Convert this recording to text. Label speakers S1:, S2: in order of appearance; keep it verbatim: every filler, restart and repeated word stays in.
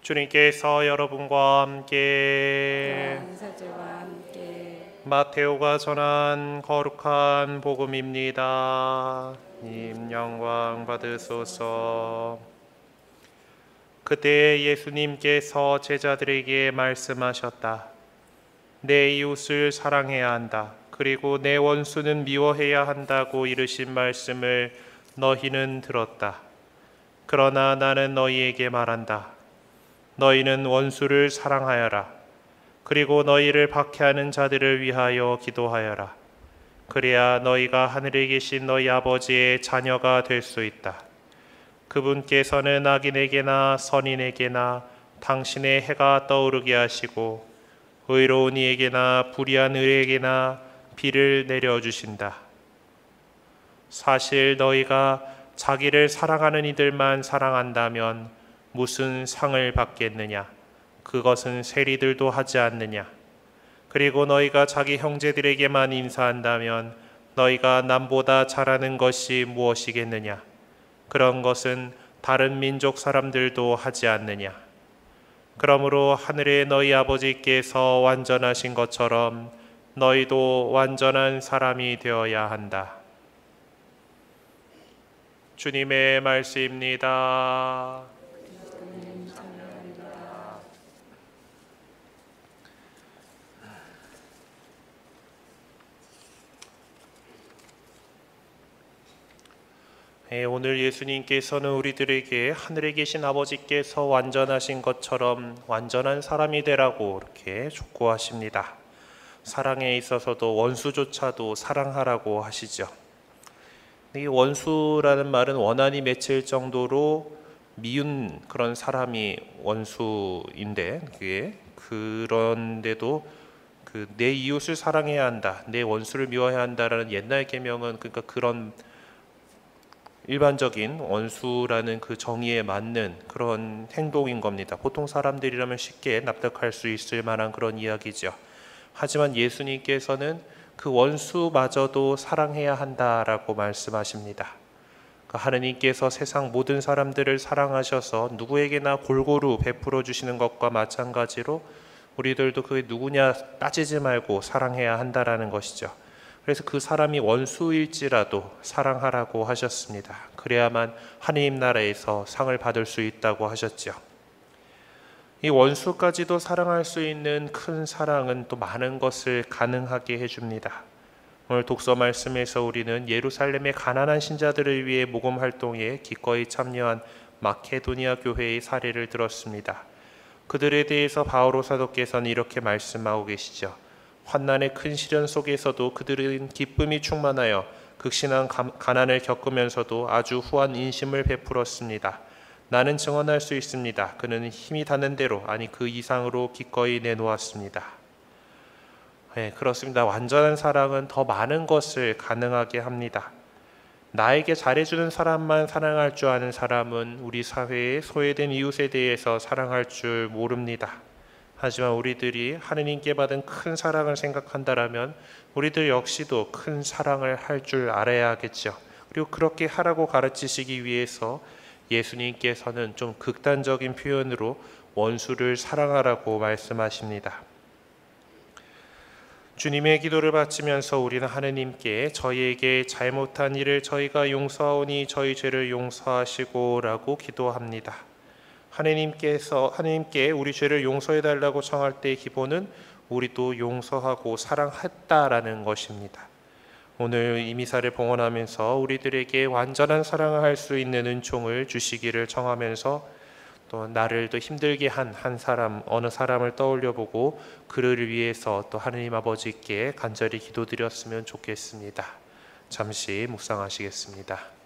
S1: 주님께서 여러분과 함께
S2: 안사제와 함께
S1: 마테오가 전한 거룩한 복음입니다. 님 영광 받으소서. 그때 예수님께서 제자들에게 말씀하셨다. 내 이웃을 사랑해야 한다. 그리고 내 원수는 미워해야 한다고 이르신 말씀을 너희는 들었다. 그러나 나는 너희에게 말한다. 너희는 원수를 사랑하여라. 그리고 너희를 박해하는 자들을 위하여 기도하여라. 그래야 너희가 하늘에 계신 너희 아버지의 자녀가 될 수 있다. 그분께서는 악인에게나 선인에게나 당신의 해가 떠오르게 하시고 의로운 이에게나 불의한 의에게나 비를 내려주신다. 사실 너희가 자기를 사랑하는 이들만 사랑한다면 무슨 상을 받겠느냐? 그것은 세리들도 하지 않느냐? 그리고 너희가 자기 형제들에게만 인사한다면 너희가 남보다 잘하는 것이 무엇이겠느냐? 그런 것은 다른 민족 사람들도 하지 않느냐? 그러므로 하늘의 너희 아버지께서 완전하신 것처럼 너희도 완전한 사람이 되어야 한다. 주님의 말씀입니다. 네, 오늘 예수님께서는 우리들에게 하늘에 계신 아버지께서 완전하신 것처럼 완전한 사람이 되라고 이렇게 촉구하십니다. 사랑에 있어서도 원수조차도 사랑하라고 하시죠. 이 원수라는 말은 원한이 맺힐 정도로 미운 그런 사람이 원수인데, 그게 그런데도 그 내 이웃을 사랑해야 한다, 내 원수를 미워해야 한다라는 옛날 계명은 그러니까 그런 일반적인 원수라는 그 정의에 맞는 그런 행동인 겁니다. 보통 사람들이라면 쉽게 납득할 수 있을 만한 그런 이야기죠. 하지만 예수님께서는 그 원수마저도 사랑해야 한다라고 말씀하십니다. 하느님께서 세상 모든 사람들을 사랑하셔서 누구에게나 골고루 베풀어 주시는 것과 마찬가지로 우리들도 그게 누구냐 따지지 말고 사랑해야 한다라는 것이죠. 그래서 그 사람이 원수일지라도 사랑하라고 하셨습니다. 그래야만 하느님 나라에서 상을 받을 수 있다고 하셨죠. 이 원수까지도 사랑할 수 있는 큰 사랑은 또 많은 것을 가능하게 해줍니다. 오늘 독서 말씀에서 우리는 예루살렘의 가난한 신자들을 위해 모금 활동에 기꺼이 참여한 마케도니아 교회의 사례를 들었습니다. 그들에 대해서 바오로 사도께서는 이렇게 말씀하고 계시죠. 환난의 큰 시련 속에서도 그들은 기쁨이 충만하여 극심한 가난을 겪으면서도 아주 후한 인심을 베풀었습니다. 나는 증언할 수 있습니다. 그는 힘이 닿는 대로, 아니 그 이상으로 기꺼이 내놓았습니다. 네, 그렇습니다. 완전한 사랑은 더 많은 것을 가능하게 합니다. 나에게 잘해주는 사람만 사랑할 줄 아는 사람은 우리 사회의 소외된 이웃에 대해서 사랑할 줄 모릅니다. 하지만 우리들이 하느님께 받은 큰 사랑을 생각한다라면 우리들 역시도 큰 사랑을 할 줄 알아야겠죠. 그리고 그렇게 하라고 가르치시기 위해서 예수님께서는 좀 극단적인 표현으로 원수를 사랑하라고 말씀하십니다. 주님의 기도를 바치면서 우리는 하느님께 저희에게 잘못한 일을 저희가 용서하오니 저희 죄를 용서하시고 라고 기도합니다. 하느님께서 하느님께 우리 죄를 용서해 달라고 청할 때의 기본은 우리도 용서하고 사랑했다라는 것입니다. 오늘 이 미사를 봉헌하면서 우리들에게 완전한 사랑을 할 수 있는 은총을 주시기를 청하면서 또 나를 더 힘들게 한 한 사람, 어느 사람을 떠올려 보고 그를 위해서 또 하느님 아버지께 간절히 기도드렸으면 좋겠습니다. 잠시 묵상하시겠습니다.